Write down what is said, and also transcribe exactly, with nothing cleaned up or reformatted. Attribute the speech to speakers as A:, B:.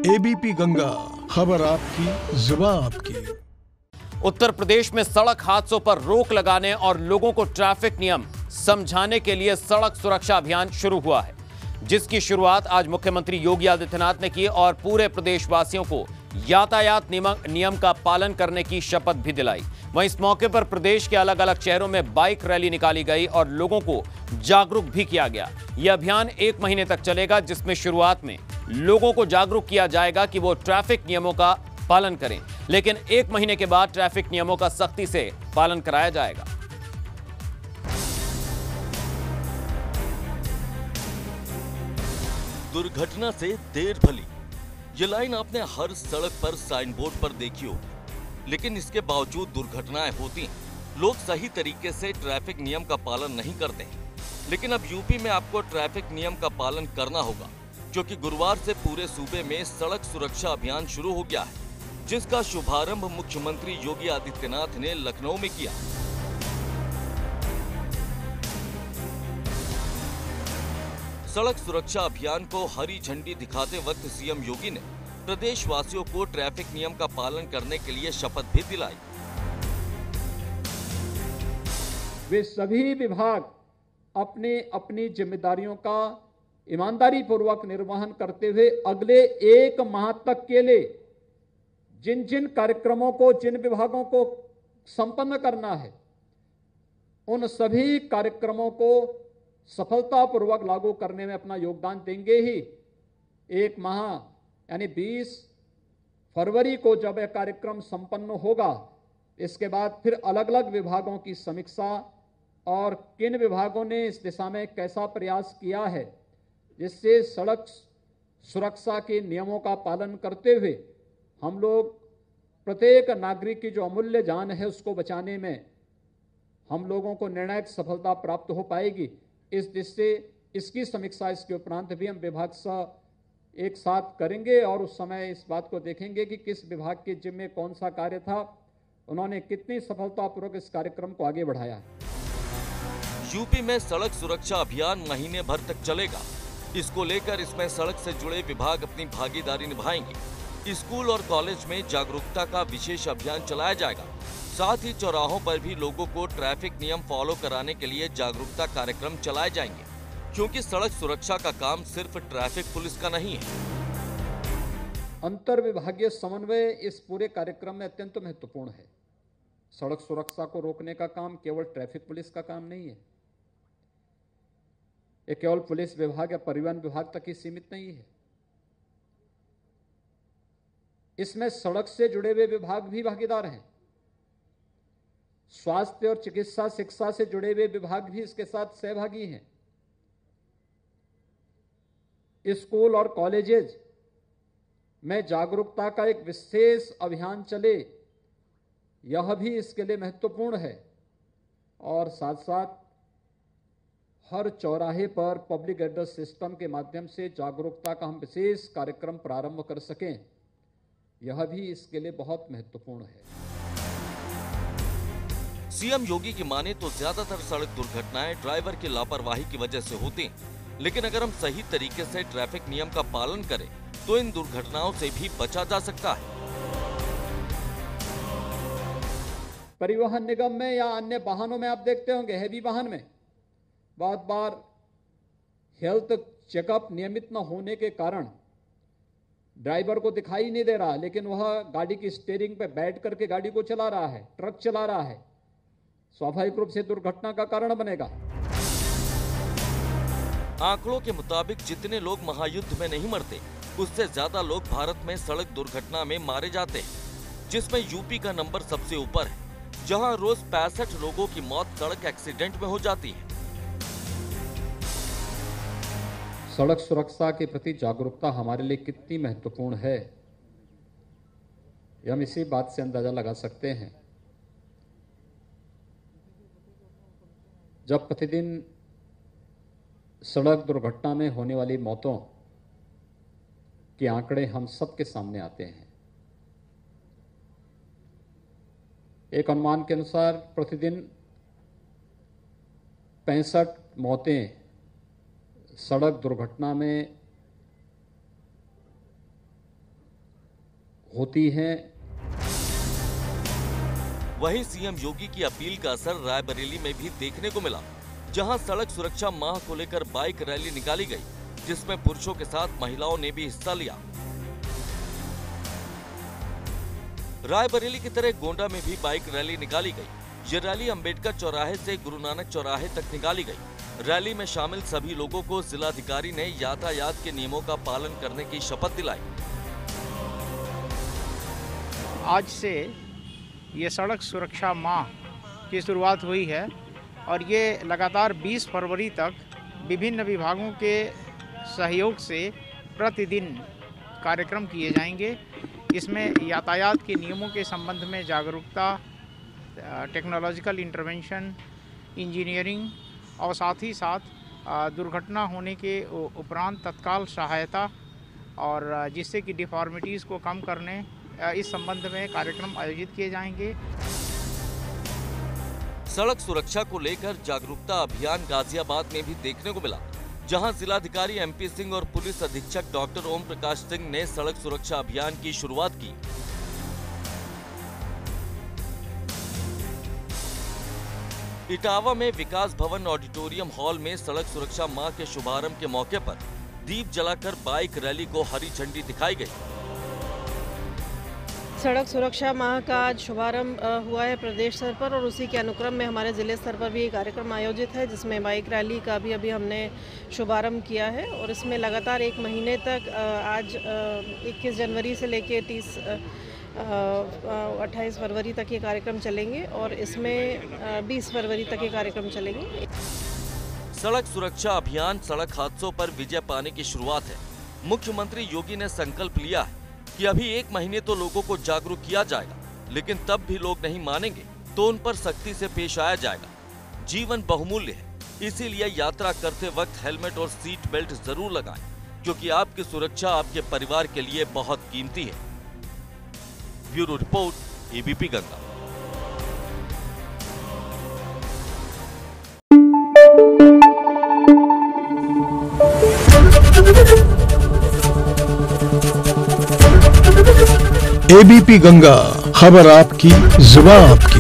A: ABP Ganga, खबर आपकी, जुबान आपकी।
B: उत्तर प्रदेश में सड़क हादसों पर रोक लगाने और लोगों को ट्रैफिक नियम समझाने के लिए सड़क सुरक्षा अभियान शुरू हुआ है, जिसकी शुरुआत आज मुख्यमंत्री योगी आदित्यनाथ ने की और पूरे प्रदेशवासियों को यातायात नियम का पालन करने की शपथ भी दिलाई। वहीं इस मौके पर प्रदेश के अलग अलग शहरों में बाइक रैली निकाली गई और लोगों को जागरूक भी किया गया। यह अभियान एक महीने तक चलेगा, जिसमें शुरुआत में लोगों को जागरूक किया जाएगा कि वो ट्रैफिक नियमों का पालन करें, लेकिन एक महीने के बाद ट्रैफिक नियमों का सख्ती से पालन कराया जाएगा।
C: दुर्घटना से देर भली, ये लाइन आपने हर सड़क पर साइन बोर्ड पर देखी हो, लेकिन इसके बावजूद दुर्घटनाएं होती हैं। लोग सही तरीके से ट्रैफिक नियम का पालन नहीं करते। लेकिन अब यूपी में आपको ट्रैफिक नियम का पालन करना होगा, क्योंकि गुरुवार से पूरे सूबे में सड़क सुरक्षा अभियान शुरू हो गया है, जिसका शुभारंभ मुख्यमंत्री योगी आदित्यनाथ ने लखनऊ में किया। सड़क सुरक्षा अभियान को हरी झंडी दिखाते वक्त सीएम योगी ने प्रदेशवासियों को ट्रैफिक नियम का पालन करने के लिए शपथ भी दिलाई।
D: वे सभी विभाग अपने अपनी जिम्मेदारियों का ईमानदारी पूर्वक निर्वहन करते हुए अगले एक माह तक के लिए जिन जिन कार्यक्रमों को, जिन विभागों को संपन्न करना है, उन सभी कार्यक्रमों को सफलतापूर्वक लागू करने में अपना योगदान देंगे ही। एक माह यानी बीस फरवरी को जब यह कार्यक्रम संपन्न होगा, इसके बाद फिर अलग अलग विभागों की समीक्षा और किन विभागों ने इस दिशा में कैसा प्रयास किया है, जिससे सड़क सुरक्षा के नियमों का पालन करते हुए हम लोग प्रत्येक नागरिक की जो अमूल्य जान है उसको बचाने में हम लोगों को निर्णायक सफलता प्राप्त हो पाएगी। इस दृष्टि से इसकी समीक्षा इसके उपरांत भी हम विभाग से एक साथ करेंगे और उस समय इस बात को देखेंगे कि किस विभाग के जिम्मे कौन सा कार्य था, उन्होंने कितनी सफलतापूर्वक इस कार्यक्रम को आगे बढ़ाया है।
C: यूपी में सड़क सुरक्षा अभियान महीने भर तक चलेगा। इसको लेकर इसमें सड़क से जुड़े विभाग अपनी भागीदारी निभाएंगे। स्कूल और कॉलेज में जागरूकता का विशेष अभियान चलाया जाएगा। साथ ही चौराहों पर भी लोगों को ट्रैफिक नियम फॉलो कराने के लिए जागरूकता कार्यक्रम चलाए जाएंगे, क्योंकि सड़क सुरक्षा का काम सिर्फ ट्रैफिक पुलिस का नहीं है।
D: अंतर विभागीय समन्वय इस पूरे कार्यक्रम में अत्यंत महत्वपूर्ण है। सड़क सुरक्षा को रोकने का काम केवल ट्रैफिक पुलिस का काम नहीं है। ये केवल पुलिस विभाग या परिवहन विभाग तक ही सीमित नहीं है। इसमें सड़क से जुड़े हुए विभाग भी भागीदार हैं। स्वास्थ्य और चिकित्सा शिक्षा से जुड़े हुए विभाग भी इसके साथ सहभागी हैं। स्कूल और कॉलेजेस में जागरूकता का एक विशेष अभियान चले, यह भी इसके लिए महत्वपूर्ण है। और साथ साथ हर चौराहे पर पब्लिक एड्रेस सिस्टम के माध्यम से जागरूकता का हम विशेष कार्यक्रम प्रारंभ कर सकें, यह भी इसके लिए बहुत महत्वपूर्ण है।
C: सीएम योगी की माने तो ज्यादातर सड़क दुर्घटनाएं ड्राइवर की लापरवाही की वजह से होती हैं, लेकिन अगर हम सही तरीके से ट्रैफिक नियम का पालन करें तो इन दुर्घटनाओं से भी बचा जा सकता है।
D: परिवहन निगम में या अन्य वाहनों में आप देखते होंगे, हैवी वाहन में बहुत बार हेल्थ चेकअप नियमित न होने के कारण ड्राइवर को दिखाई नहीं दे रहा, लेकिन वह गाड़ी की स्टीयरिंग पे बैठ करके गाड़ी को चला रहा है, ट्रक चला रहा है। स्वाभाविक रूप से दुर्घटना का कारण बनेगा।
C: आंकड़ों के मुताबिक जितने लोग महायुद्ध में नहीं मरते, उससे ज्यादा लोग भारत में सड़क दुर्घटना में मारे जाते हैं, जिसमें यूपी का नंबर सबसे ऊपर है, जहां रोज पैंसठ लोगों की मौत सड़क एक्सीडेंट में हो जाती है।
D: सड़क सुरक्षा के प्रति जागरूकता हमारे लिए कितनी महत्वपूर्ण है, हम इसी बात से अंदाजा लगा सकते हैं। जब प्रतिदिन सड़क दुर्घटना में होने वाली मौतों के आंकड़े हम सबके सामने आते हैं, एक अनुमान के अनुसार प्रतिदिन पैंसठ मौतें सड़क दुर्घटना में होती हैं।
C: वहीं सीएम योगी की अपील का असर रायबरेली में भी देखने को मिला, जहां सड़क सुरक्षा माह को लेकर बाइक रैली निकाली गई, जिसमें पुरुषों के साथ महिलाओं ने भी हिस्सा लिया। रायबरेली की तरह गोंडा में भी बाइक रैली निकाली गई। ये रैली अंबेडकर चौराहे से गुरु नानक चौराहे तक निकाली गई। रैली में शामिल सभी लोगों को जिलाधिकारी ने यातायात के नियमों का पालन करने की शपथ दिलाई।
E: आज से ये सड़क सुरक्षा माह की शुरुआत हुई है और ये लगातार बीस फरवरी तक विभिन्न विभागों के सहयोग से प्रतिदिन कार्यक्रम किए जाएंगे। इसमें यातायात के नियमों के संबंध में जागरूकता, टेक्नोलॉजिकल इंटरवेंशन, इंजीनियरिंग और साथ ही साथ दुर्घटना होने के उपरांत तत्काल सहायता और जिससे कि डिफॉर्मिटीज़ को कम करने, इस संबंध में कार्यक्रम आयोजित किए जाएंगे।
C: सड़क सुरक्षा को लेकर जागरूकता अभियान गाजियाबाद में भी देखने को मिला, जहां जिलाधिकारी एमपी सिंह और पुलिस अधीक्षक डॉक्टर ओम प्रकाश सिंह ने सड़क सुरक्षा अभियान की शुरुआत की। इटावा में विकास भवन ऑडिटोरियम हॉल में सड़क सुरक्षा माह के शुभारंभ के मौके पर दीप जलाकर बाइक रैली को हरी झंडी दिखाई गई।
F: सड़क सुरक्षा माह का आज शुभारंभ हुआ है प्रदेश स्तर पर और उसी के अनुक्रम में हमारे जिले स्तर पर भी एक कार्यक्रम आयोजित है, जिसमें बाइक रैली का भी अभी हमने शुभारंभ किया है और इसमें लगातार एक महीने तक आज इक्कीस जनवरी से लेकर तीस अट्ठाईस फरवरी तक ये कार्यक्रम चलेंगे और इसमें बीस फरवरी तक ये कार्यक्रम चलेंगे।
C: सड़क सुरक्षा अभियान सड़क हादसों पर विजय पाने की शुरुआत है। मुख्यमंत्री योगी ने संकल्प लिया है कि अभी एक महीने तो लोगों को जागरूक किया जाएगा, लेकिन तब भी लोग नहीं मानेंगे तो उन पर सख्ती से पेश आया जाएगा। जीवन बहुमूल्य है, इसीलिए यात्रा करते वक्त हेलमेट और सीट बेल्ट जरूर लगाएं, क्योंकि आपकी सुरक्षा आपके परिवार के लिए बहुत कीमती है। Bureau report, ABP Ganga.
A: एबीपी गंगा, खबर आपकी, जुबान आपकी।